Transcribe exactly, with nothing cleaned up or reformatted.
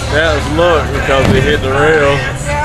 That was luck because he hit the rail.